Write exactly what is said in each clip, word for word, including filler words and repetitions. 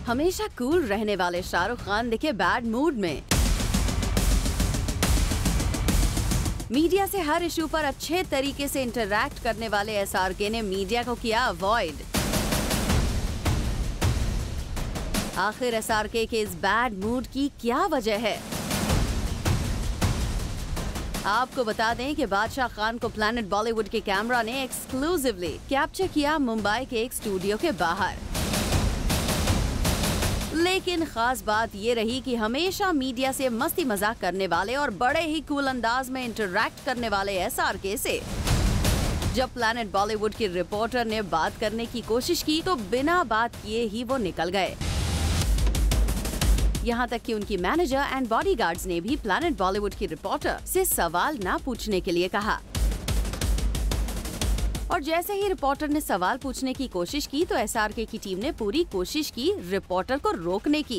हमेशा कूल रहने वाले शाहरुख खान दिखे बैड मूड में। मीडिया से हर इशू पर अच्छे तरीके से इंटरैक्ट करने वाले एसआरके ने मीडिया को किया अवॉइड। आखिर एसआरके के इस बैड मूड की क्या वजह है? आपको बता दें कि बादशाह खान को प्लैनेट बॉलीवुड के कैमरा ने एक्सक्लूसिवली कैप्चर किया मुंबई के एक स्टूडियो के बाहर। लेकिन खास बात ये रही कि हमेशा मीडिया से मस्ती मजाक करने वाले और बड़े ही कूल अंदाज में इंटरैक्ट करने वाले एसआरके से जब प्लैनेट बॉलीवुड की रिपोर्टर ने बात करने की कोशिश की तो बिना बात किए ही वो निकल गए। यहाँ तक कि उनकी मैनेजर एंड बॉडीगार्ड्स ने भी प्लैनेट बॉलीवुड की रिपोर्टर से सवाल ना पूछने के लिए कहा। और जैसे ही रिपोर्टर ने सवाल पूछने की कोशिश की तो एसआरके की टीम ने पूरी कोशिश की रिपोर्टर को रोकने की।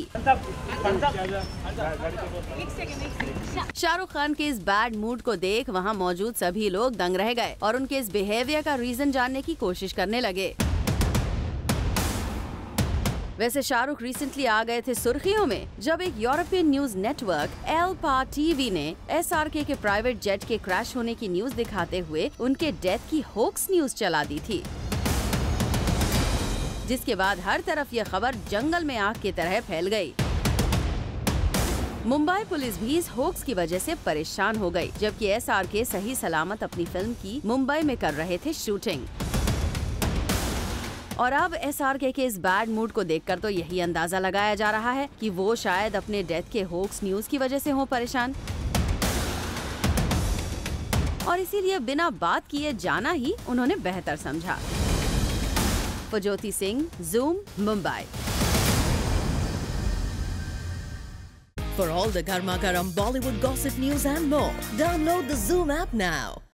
शाहरुख खान के इस बैड मूड को देख वहाँ मौजूद सभी लोग दंग रह गए और उनके इस बिहेवियर का रीजन जानने की कोशिश करने लगे। वैसे शाहरुख रिसेंटली आ गए थे सुर्खियों में जब एक यूरोपियन न्यूज नेटवर्क एल पा टीवी ने एसआरके के प्राइवेट जेट के क्रैश होने की न्यूज दिखाते हुए उनके डेथ की होक्स न्यूज चला दी थी, जिसके बाद हर तरफ ये खबर जंगल में आग की तरह फैल गई। मुंबई पुलिस भी इस होक्स की वजह से परेशान हो गई, जबकि एसआरके सही सलामत अपनी फिल्म की मुंबई में कर रहे थे शूटिंग। और अब एसआरके के इस बैड मूड को देखकर तो यही अंदाजा लगाया जा रहा है कि वो शायद अपने डेथ के होक्स न्यूज की वजह से हो परेशान और इसीलिए बिना बात किए जाना ही उन्होंने बेहतर समझा। फजोती Singh, Zoom, Mumbai. For all the Garma Garam Bollywood gossip news and more, download the Zoom app now.